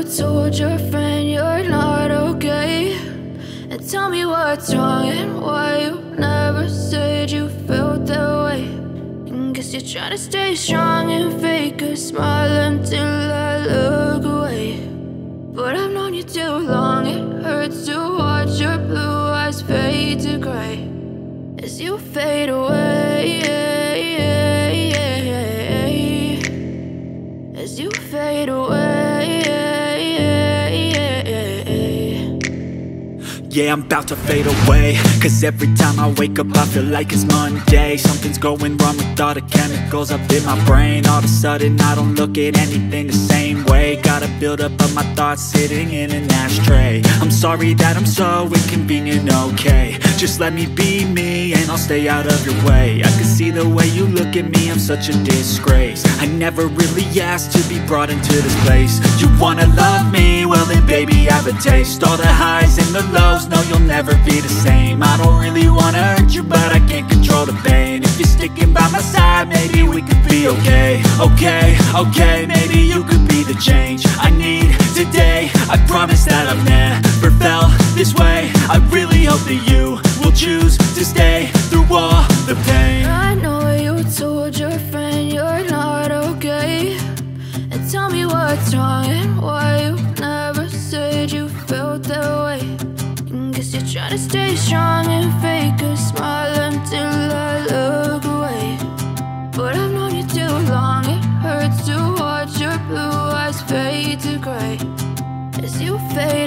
told your friend you're not okay, and tell me what's wrong and why you never said you felt that way. And guess you're trying to stay strong and fake a smile until I look away. But I've known you too long, it hurts to watch your blue eyes fade to gray as you fade away, as you fade away. Yeah, I'm about to fade away, cause every time I wake up I feel like it's Monday. Something's going wrong with all the chemicals up in my brain. All of a sudden I don't look at anything the same way. Gotta build up of my thoughts sitting in an ashtray. I'm sorry that I'm so inconvenient, okay. Just let me be me and I'll stay out of your way. I can see the way you look at me, I'm such a disgrace. I never really asked to be brought into this place. You wanna love me? Well then baby, have a taste. All the highs and the lows, no, you'll never be the same. I don't really wanna hurt you, but I can't control the pain. If you're sticking by my side, maybe we could be okay. Okay, maybe you could be the change I need today. I promise that I've never felt this way. I really hope that you will choose to stay through all the pain. I know you told your friend you're not okay, and tell me what's wrong and why you never said you felt that way. Guess you're trying to stay strong and fake a smile until I look away. But I've known you too long, it hurts to watch your blue eyes fade to gray as you fade